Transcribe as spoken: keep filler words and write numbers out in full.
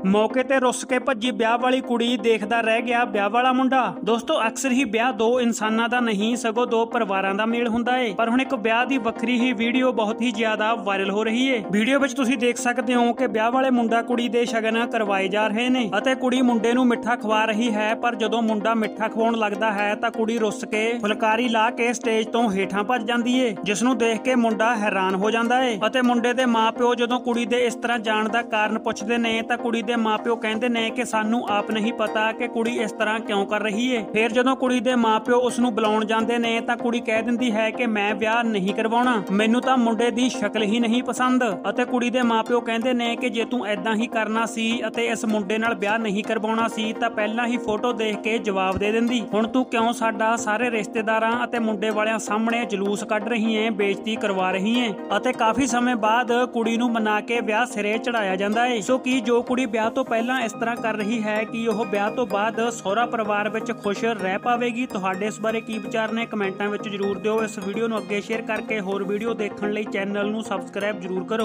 मौके ते रुस के भज्जी ब्याह वाली कुड़ी देखदा रह गया ब्याह वाला मुंडा। दोस्तों अक्सर ही ब्याह दो इंसानां दा नहीं सगों दो परिवारां दा मेल हुंदा है, पर हुण एक ब्याह दी वक्री ही वीडियो बहुत ही ज्यादा वायरल हो रही है। वीडियो विच तुसीं देख सकते हो कि ब्याह वाले मुंडा कुड़ी दे शगन करवाए जा रहे ने अते कुड़ी मुंडे नूं मिठा खवा रही है, पर जदों मुंडा मिठा खवाउण लगदा है तां कुड़ी रुस के फुलकारी ला के स्टेज तों हेठां भज जांदी है, जिस नूं देख के मुंडा हैरान हो जांदा है। अते मुंडे दे मां प्यो जदों कुड़ी दे इस तरह जाण दा कारण पुछदे ने तां कुड़ी दे मां प्यो कहंदे ने कि सानू आप नहीं पता कि कुड़ी इस तरह क्यों कर रही है। फिर जदों कुड़ी दे मां प्यो उसनू बुलाउण जांदे ने तां कुड़ी कह दिंदी है कि मैं ब्याह नहीं करवाउणा, मैनू तां मुंडे दी शक्ल ही नहीं पसंद। अते कुड़ी दे मां प्यो कहंदे ने कि जे तू ऐदां ही करना सी अते इस मुंडे नाल ब्याह नहीं करवाउणा सी तां पहलां ही फोटो देख के जवाब दे दिंदी। हुण तू क्यों साडा सारे रिश्तेदारां अते मुंडे वालियां सामणे जलूस कढ रही है, बेइज्जती करवा रही है। अते काफी समय बाद कुड़ी नू मना के ब्याह सिरे चढ़ाया जांदा है। सो की जो कुड़ी ब्याह तो पहला इस तरह कर रही है कि वह ब्याह तो बाद सहुरा परिवार विच खुश रह पावेगी। तुहाडे इस बारे की विचार ने कमेंटां विच जरूर दिओ। इस वीडियो नूं अगे शेयर करके होर वीडियो देखण लई चैनल नूं सबसक्राइब जरूर करो।